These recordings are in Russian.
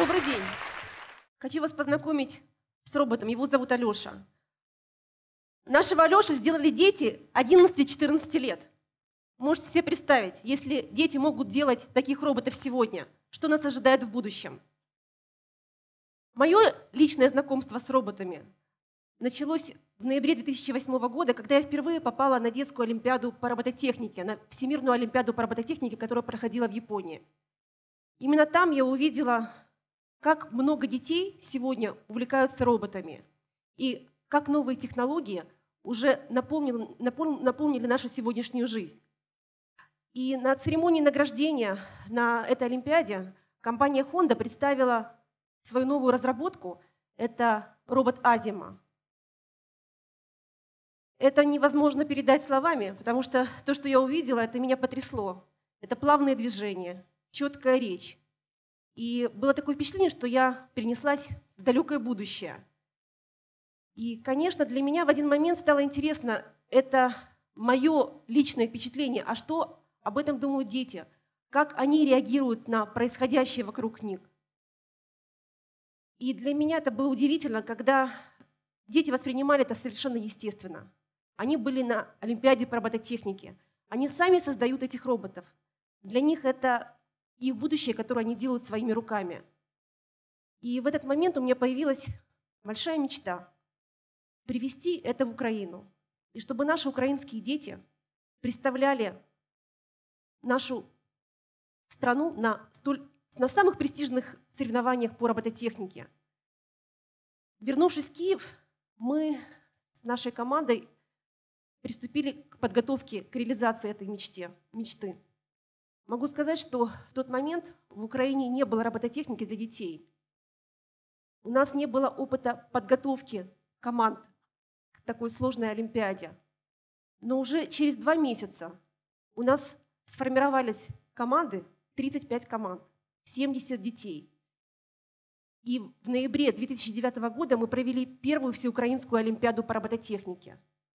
Добрый день. Хочу вас познакомить с роботом. Его зовут Алеша. Нашего Алешу сделали дети 11-14 лет. Можете себе представить, если дети могут делать таких роботов сегодня, что нас ожидает в будущем? Мое личное знакомство с роботами началось в ноябре 2008 года, когда я впервые попала на детскую олимпиаду по робототехнике, на Всемирную олимпиаду по робототехнике, которая проходила в Японии. Именно там я увидела, как много детей сегодня увлекаются роботами и как новые технологии уже наполнили нашу сегодняшнюю жизнь. И на церемонии награждения на этой олимпиаде компания Honda представила свою новую разработку. Это робот Азима. Это невозможно передать словами, потому что то, что я увидела, это меня потрясло. Это плавные движения, четкая речь. И было такое впечатление, что я перенеслась в далекое будущее. И, конечно, для меня в один момент стало интересно, это мое личное впечатление, а что об этом думают дети, как они реагируют на происходящее вокруг них. И для меня это было удивительно, когда дети воспринимали это совершенно естественно. Они были на Олимпиаде по робототехнике. Они сами создают этих роботов. Для них это их будущее, которое они делают своими руками. И в этот момент у меня появилась большая мечта – привести это в Украину. И чтобы наши украинские дети представляли нашу страну на самых престижных соревнованиях по робототехнике. Вернувшись в Киев, мы с нашей командой приступили к подготовке к реализации этой мечты. Могу сказать, что в тот момент в Украине не было робототехники для детей. У нас не было опыта подготовки команд к такой сложной олимпиаде. Но уже через 2 месяца у нас сформировались команды, 35 команд, 70 детей. И в ноябре 2009 года мы провели первую всеукраинскую олимпиаду по робототехнике.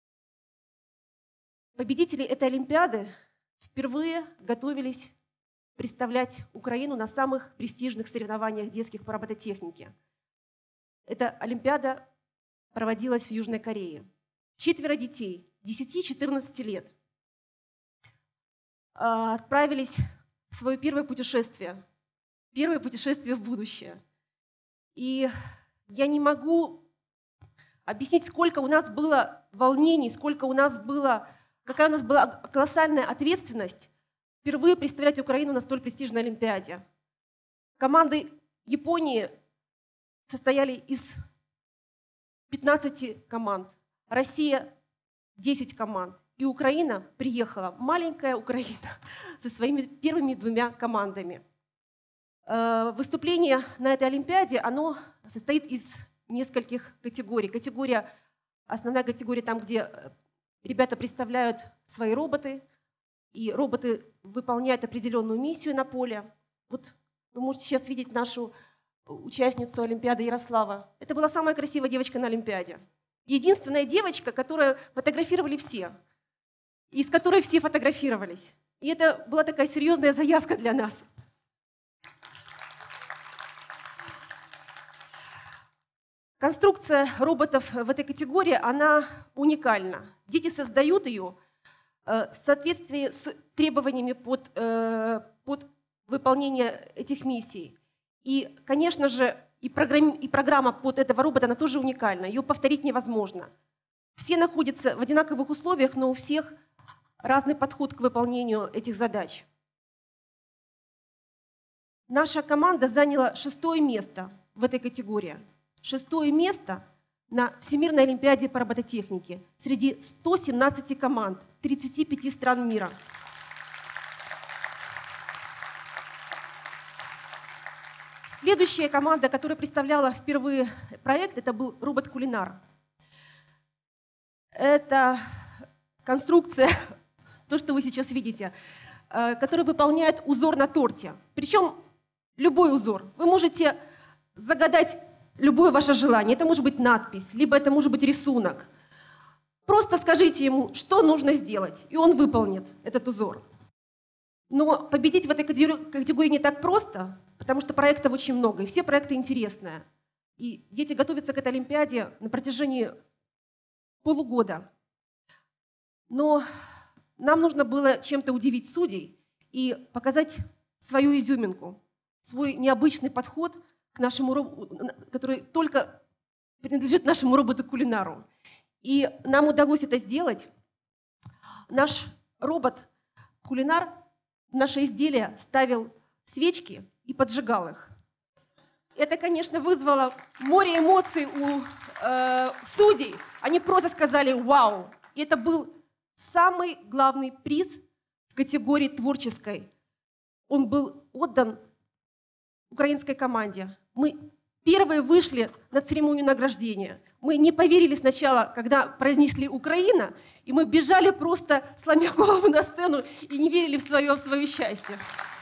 Победители этой олимпиады впервые готовились представлять Украину на самых престижных соревнованиях детских по робототехнике. Эта олимпиада проводилась в Южной Корее. 4 детей, 10-14 лет, отправились в свое первое путешествие в будущее. И я не могу объяснить, сколько у нас было волнений, какая у нас была колоссальная ответственность впервые представлять Украину на столь престижной олимпиаде. Команды Японии состояли из 15 команд, Россия – 10 команд. И Украина приехала, маленькая Украина, со своими первыми 2 командами. Выступление на этой олимпиаде, оно состоит из нескольких категорий. Основная категория там, где ребята представляют свои роботы, и роботы выполняют определенную миссию на поле. Вот вы можете сейчас видеть нашу участницу Олимпиады Ярослава. Это была самая красивая девочка на Олимпиаде. Единственная девочка, которую фотографировали все, и с которой все фотографировались. И это была такая серьезная заявка для нас. Конструкция роботов в этой категории, она уникальна. Дети создают ее в соответствии с требованиями под выполнение этих миссий. И, конечно же, и программа под этого робота, она тоже уникальна. Ее повторить невозможно. Все находятся в одинаковых условиях, но у всех разный подход к выполнению этих задач. Наша команда заняла 6-е место в этой категории. 6-е место на Всемирной олимпиаде по робототехнике среди 117 команд 35 стран мира. Следующая команда, которая представляла впервые проект, это был робот-кулинар. Это конструкция, то, что вы сейчас видите, которая выполняет узор на торте. Причем любой узор. Вы можете загадать любое ваше желание. Это может быть надпись, либо это может быть рисунок. Просто скажите ему, что нужно сделать, и он выполнит этот узор. Но победить в этой категории не так просто, потому что проектов очень много, и все проекты интересные. И дети готовятся к этой Олимпиаде на протяжении полугода. Но нам нужно было чем-то удивить судей и показать свою изюминку, свой необычный подход к нашему, который только принадлежит нашему роботу-кулинару. И нам удалось это сделать. Наш робот-кулинар в наше изделие ставил свечки и поджигал их. Это, конечно, вызвало море эмоций у судей. Они просто сказали «Вау!». И это был самый главный приз в категории творческой. Он был отдан украинской команде. Мы первые вышли на церемонию награждения. Мы не поверили сначала, когда произнесли «Украина», и мы бежали просто, сломя голову на сцену, и не верили в свое счастье.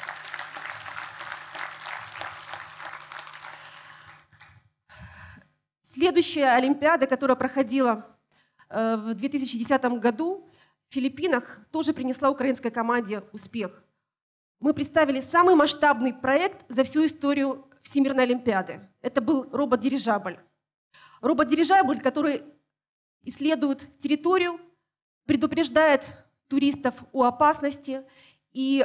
Следующая Олимпиада, которая проходила в 2010 году в Филиппинах, тоже принесла украинской команде успех. Мы представили самый масштабный проект за всю историю Всемирной Олимпиады. Это был робот-дирижабль. Робот-дирижабль, который исследует территорию, предупреждает туристов о опасности и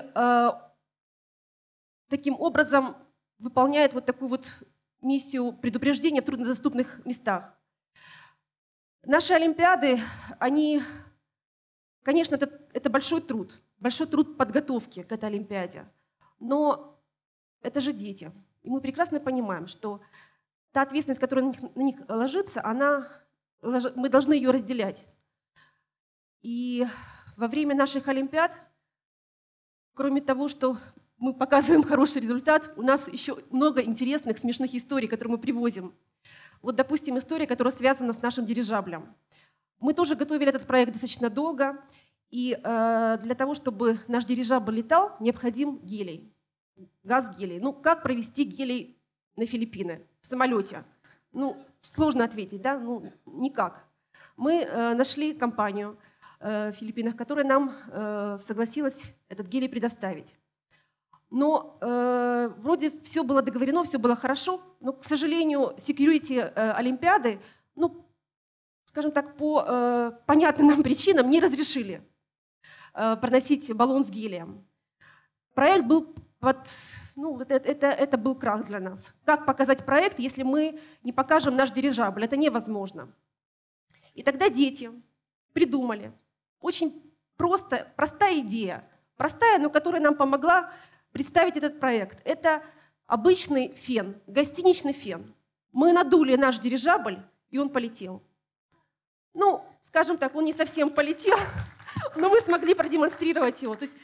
таким образом выполняет вот такую вот миссию предупреждения в труднодоступных местах. Наши Олимпиады, они, конечно, это большой труд подготовки к этой Олимпиаде, но это же дети. И мы прекрасно понимаем, что та ответственность, которая на них ложится, мы должны ее разделять. И во время наших Олимпиад, кроме того, что мы показываем хороший результат, у нас еще много интересных, смешных историй, которые мы привозим. Вот, допустим, история, которая связана с нашим дирижаблем. Мы тоже готовили этот проект достаточно долго, и для того, чтобы наш дирижабль летал, необходим гелий, газ гелий. Ну, как провести гелий на Филиппины в самолете? Ну, сложно ответить, да? Ну, никак. Мы нашли компанию в Филиппинах, которая нам согласилась этот гелий предоставить. Но вроде все было договорено, все было хорошо, но, к сожалению, security Олимпиады, ну, скажем так, по понятным нам причинам не разрешили проносить баллон с гелием. Проект был это был крах для нас. Как показать проект, если мы не покажем наш дирижабль? Это невозможно. И тогда дети придумали очень простая идея, простая, но которая нам помогла представить этот проект. Это обычный фен, гостиничный фен. Мы надули наш дирижабль, и он полетел. Ну, скажем так, он не совсем полетел, но мы смогли продемонстрировать его. То есть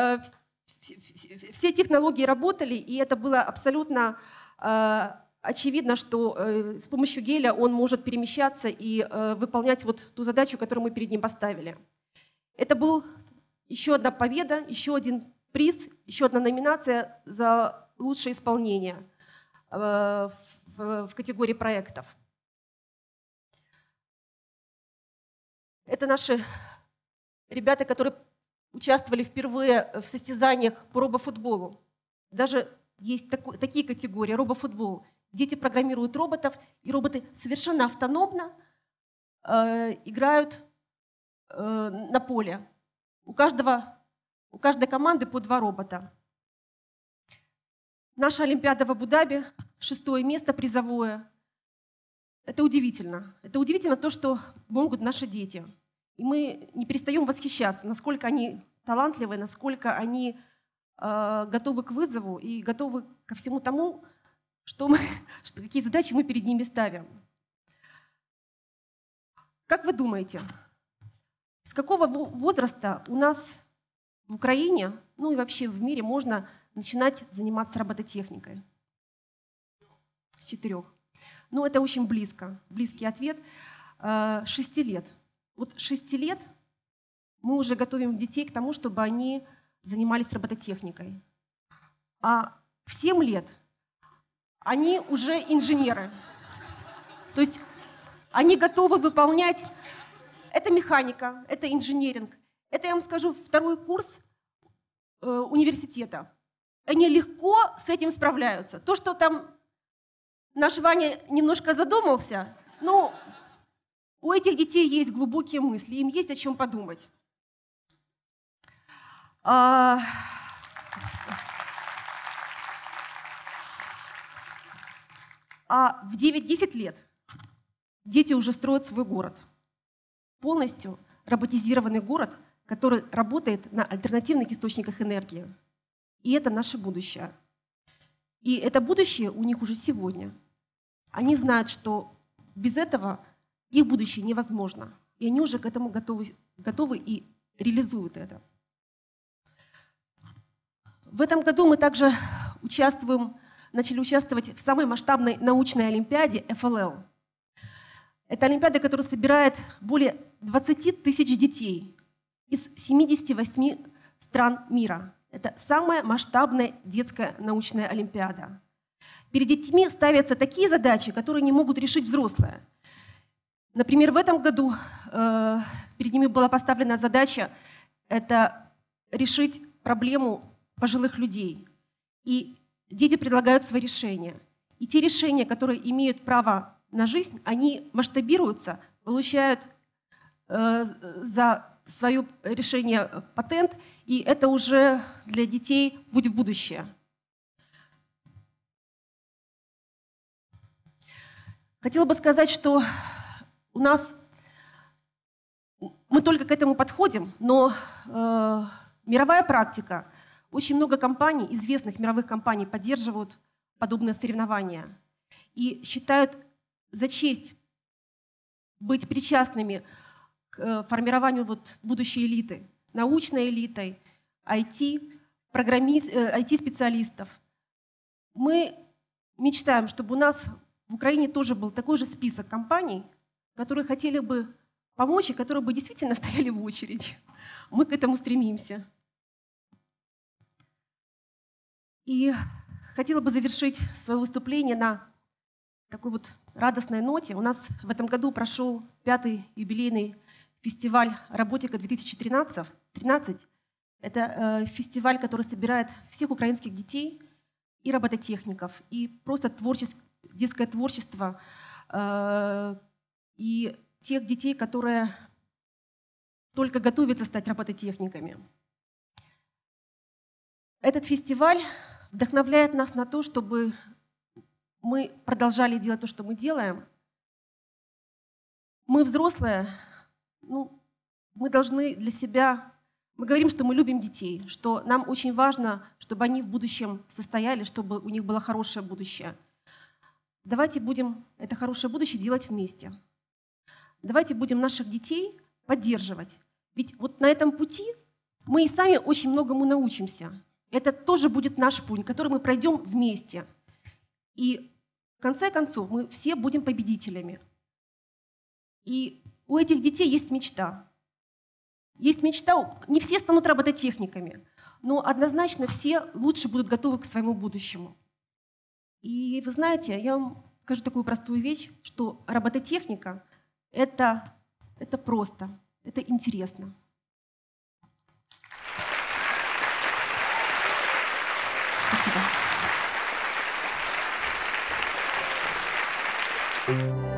все технологии работали, и это было абсолютно очевидно, что с помощью геля он может перемещаться и выполнять вот ту задачу, которую мы перед ним поставили. Это был еще одна победа, еще один приз, еще одна номинация за лучшее исполнение в категории проектов. Это наши ребята, которые участвовали впервые в состязаниях по робофутболу. Даже есть такие категории, робофутбол. Дети программируют роботов, и роботы совершенно автономно играют на поле. У каждой команды по 2 робота. Наша Олимпиада в Абу-Даби, 6-е место призовое. Это удивительно. Это удивительно то, что могут наши дети. И мы не перестаем восхищаться, насколько они талантливые, насколько они готовы к вызову и готовы ко всему тому, какие задачи мы перед ними ставим. Как вы думаете, с какого возраста у нас в Украине, ну и вообще в мире, можно начинать заниматься робототехникой? С 4. Ну, это очень близкий ответ. 6 лет. Вот 6 лет мы уже готовим детей к тому, чтобы они занимались робототехникой. А в 7 лет они уже инженеры. То есть они готовы выполнять... Это механика, это инженеринг. Это, я вам скажу, 2-й курс университета. Они легко с этим справляются. То, что там наш Ваня немножко задумался, ну, у этих детей есть глубокие мысли, им есть о чем подумать. В 9-10 лет дети уже строят свой город. Полностью роботизированный город, который работает на альтернативных источниках энергии. И это наше будущее. И это будущее у них уже сегодня. Они знают, что без этого их будущее невозможно. И они уже к этому готовы и реализуют это. В этом году мы также начали участвовать в самой масштабной научной олимпиаде FLL. Это олимпиада, которая собирает более 20 тысяч детей из 78 стран мира. Это самая масштабная детская научная олимпиада. Перед детьми ставятся такие задачи, которые не могут решить взрослые. Например, в этом году перед ними была поставлена задача это решить проблему пожилых людей. И дети предлагают свои решения. И те решения, которые имеют право на жизнь, они масштабируются, получают за свое решение патент, и это уже для детей путь в будущее. Хотела бы сказать, что у нас мы только к этому подходим, но мировая практика, очень много компаний, известных мировых компаний, поддерживают подобные соревнования и считают за честь быть причастными к формированию будущей элиты, научной элитой, IT-специалистов. Мы мечтаем, чтобы у нас в Украине тоже был такой же список компаний, которые хотели бы помочь и которые бы действительно стояли в очереди. Мы к этому стремимся. И хотела бы завершить свое выступление на такой радостной ноте. У нас в этом году прошел 5-й юбилейный фестиваль «Роботика-2013». Это фестиваль, который собирает всех украинских детей и робототехников, и просто детское творчество, и тех детей, которые только готовятся стать робототехниками. Этот фестиваль вдохновляет нас на то, чтобы мы продолжали делать то, что мы делаем. Мы взрослые, мы должны для себя... Мы говорим, что мы любим детей, что нам очень важно, чтобы они в будущем состояли, чтобы у них было хорошее будущее. Давайте будем это хорошее будущее делать вместе. Давайте будем наших детей поддерживать. Ведь на этом пути мы и сами очень многому научимся. Это тоже будет наш путь, который мы пройдем вместе. И в конце концов мы все будем победителями. И у этих детей есть мечта. Есть мечта, не все станут робототехниками, но однозначно все лучше будут готовы к своему будущему. И вы знаете, я вам скажу такую простую вещь, что робототехника — это просто, это интересно. Спасибо.